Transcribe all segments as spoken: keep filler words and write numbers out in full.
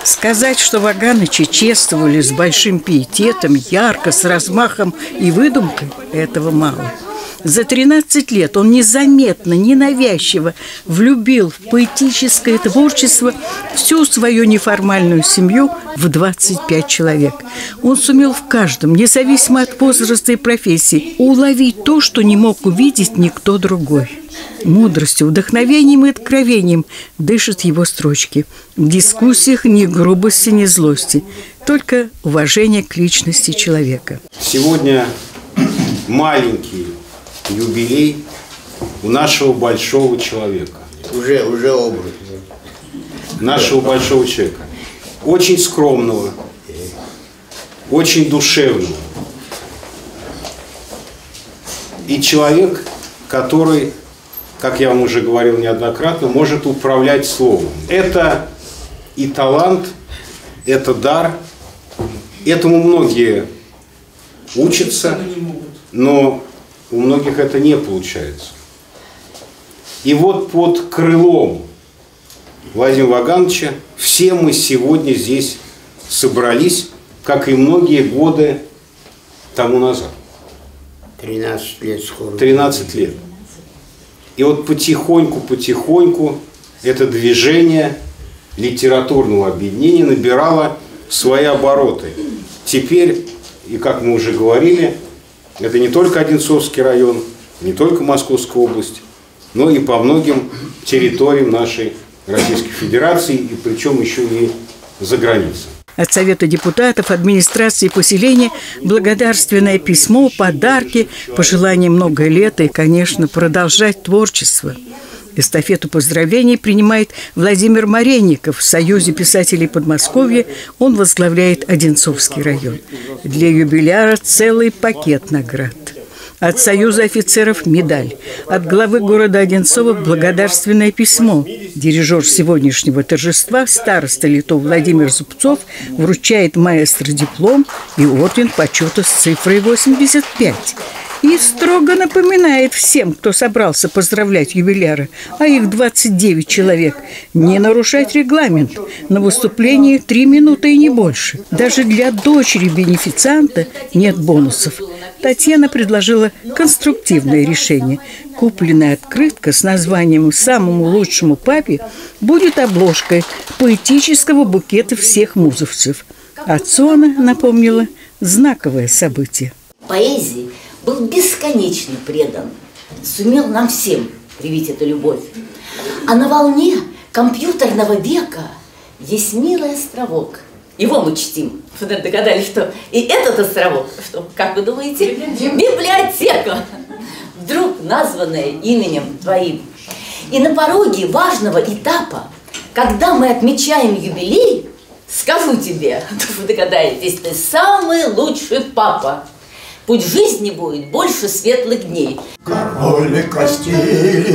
Сказать, что ваганычи чествовали с большим пиететом, ярко, с размахом и выдумкой, этого мало. За тринадцать лет он незаметно, ненавязчиво влюбил в поэтическое творчество всю свою неформальную семью в двадцать пять человек. Он сумел в каждом, независимо от возраста и профессии, уловить то, что не мог увидеть никто другой. Мудростью, вдохновением и откровением дышат его строчки. В дискуссиях ни грубости, ни злости, только уважение к личности человека. Сегодня маленький юбилей у нашего большого человека. Уже, уже образ. Нашего большого человека. Очень скромного, очень душевного. И человек, который, как я вам уже говорил неоднократно, может управлять словом. Это и талант, это дар. Этому многие учатся, но у многих это не получается. И вот под крылом Владимира Вагановича все мы сегодня здесь собрались, как и многие годы тому назад. тринадцать лет скоро. тринадцать лет. И вот потихоньку-потихоньку это движение литературного объединения набирало свои обороты. Теперь, и как мы уже говорили, это не только Одинцовский район, не только Московская область, но и по многим территориям нашей Российской Федерации, и причем еще и за границей. От Совета депутатов, администрации поселения благодарственное письмо, подарки, пожелания много лет и, конечно, продолжать творчество. Эстафету поздравлений принимает Владимир Маренников. В Союзе писателей Подмосковья он возглавляет Одинцовский район. Для юбиляра целый пакет наград. От Союза офицеров медаль. От главы города Одинцова благодарственное письмо. Дирижер сегодняшнего торжества, староста Литов Владимир Зубцов, вручает маэстро диплом и орден почета с цифрой восемьдесят пять. И строго напоминает всем, кто собрался поздравлять юбиляра, а их двадцать девять человек, не нарушать регламент. На выступлении три минуты и не больше. Даже для дочери бенефицианта нет бонусов. Татьяна предложила конструктивное решение. Купленная открытка с названием «Самому лучшему папе» будет обложкой поэтического букета всех музовцев. Отцу она напомнила знаковое событие. Поэзии был бесконечно предан, сумел нам всем привить эту любовь. А на волне компьютерного века есть милый островок. Его мы чтим. Вы догадались, что и этот островок, что, как вы думаете, библиотека, вдруг названная именем твоим. И на пороге важного этапа, когда мы отмечаем юбилей, скажу тебе, вы догадаетесь, ты самый лучший папа. Путь жизни будет больше светлых дней. Король Кастилии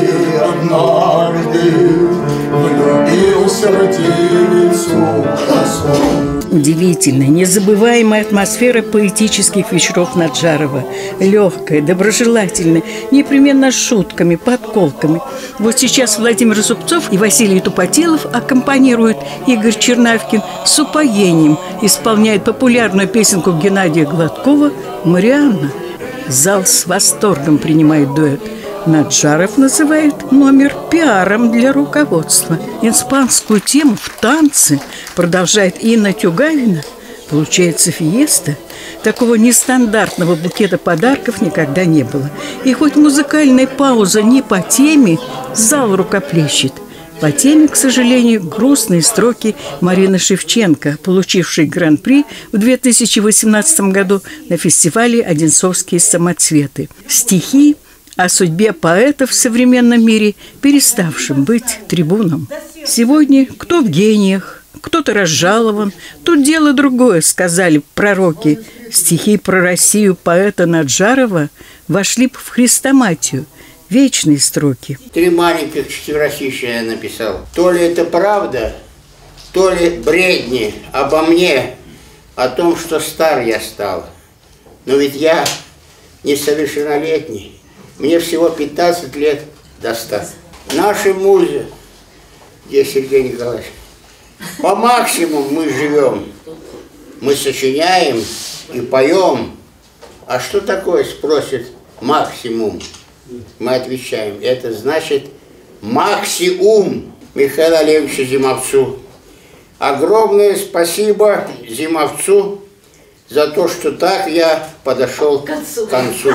однажды влюбился в девицу красу. Удивительная, незабываемая атмосфера поэтических вечеров Наджарова. Легкая, доброжелательная, непременно с шутками, подколками. Вот сейчас Владимир Зубцов и Василий Тупотилов аккомпанируют Игорь Чернавкин с упоением, исполняет популярную песенку Геннадия Гладкова «Марианна». Зал с восторгом принимает дуэт. Наджаров называет номер пиаром для руководства. Испанскую тему в танце продолжает Инна Тюгавина. Получается фиеста. Такого нестандартного букета подарков никогда не было. И хоть музыкальная пауза не по теме, зал рукоплещет. По теме, к сожалению, грустные строки Марины Шевченко, получившей гран-при в две тысячи восемнадцатом году на фестивале «Одинцовские самоцветы». Стихи о судьбе поэта в современном мире, переставшим быть трибуном. Сегодня кто в гениях, кто-то разжалован. Тут дело другое, сказали пророки. Стихи про Россию поэта Наджарова вошли в хрестоматию. Вечные строки. Три маленьких четверостишия я написал. То ли это правда, то ли бредни обо мне, о том, что стар я стал. Но ведь я несовершеннолетний. Мне всего пятнадцать лет до ста. Нашей музе, где Сергей Николаевич, По максимуму мы живем. Мы сочиняем и поем. А что такое, спросит, максимум? Мы отвечаем, это значит максиум Михаилу Олеговичу Зимовцу. Огромное спасибо Зимовцу за то, что так я подошел к концу. К концу.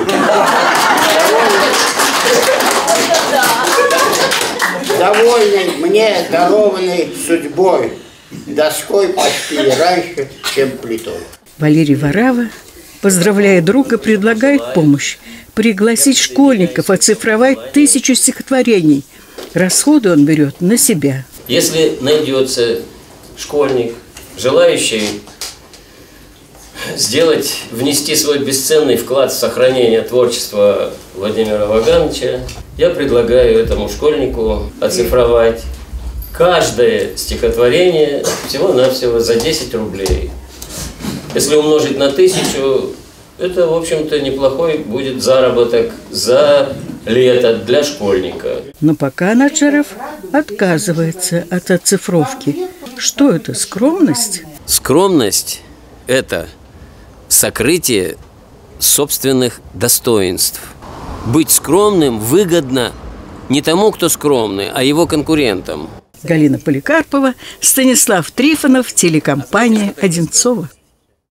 Довольный мне дарованной судьбой, доской пошли раньше, чем плитой. Валерий Варава, поздравляя друга, предлагает помощь пригласить школьников оцифровать тысячу стихотворений. Расходы он берет на себя. Если найдется школьник, желающий сделать, внести свой бесценный вклад в сохранение творчества Владимира Вагановича, я предлагаю этому школьнику оцифровать каждое стихотворение всего-навсего за десять рублей. Если умножить на тысячу, это, в общем-то, неплохой будет заработок за лето для школьника. Но пока Наджаров отказывается от оцифровки. Что это, скромность? Скромность – это сокрытие собственных достоинств. Быть скромным выгодно не тому, кто скромный, а его конкурентам. Галина Поликарпова, Станислав Трифонов, телекомпания «Одинцово».